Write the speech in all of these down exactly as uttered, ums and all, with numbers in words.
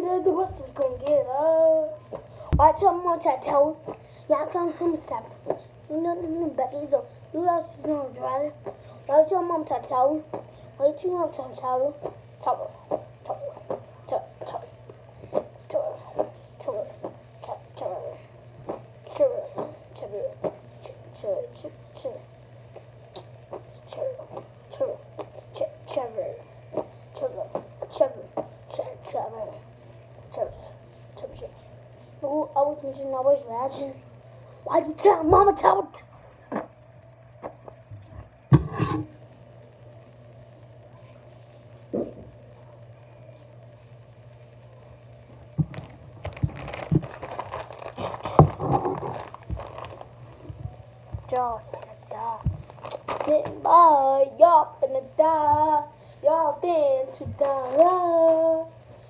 the the bus is gonna get up. Watch out, mom, try to tell her. Yeah, come from seven. You know, the Becky, so you else is gonna drive it. Watch your mom, try to tell her. Wait, you mom, try to tell her. Tell her. Tell her. Tell her. Tell her. Tell her. Tell her. Tell her. Tell her. Tell her. Tell her. Tell her. Trevor, Trevor, Trevor, Trevor, Trevor, Trevor, Trevor. Oh, I was thinking I was ratching. Why you tell Mama tell it? Y'all finna die. Getting by, y'all finna die. Y'all been to die.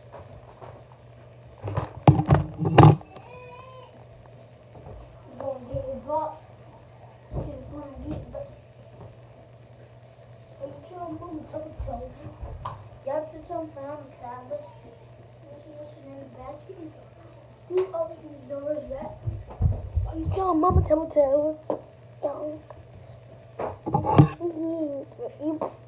Gonna get it back. Just gonna get it back. Are you sure Mama told you? Y'all just some from Sabbath. This is listening in the bathroom. Who opened the doors yet? Are you sure Mama told you? Don't. You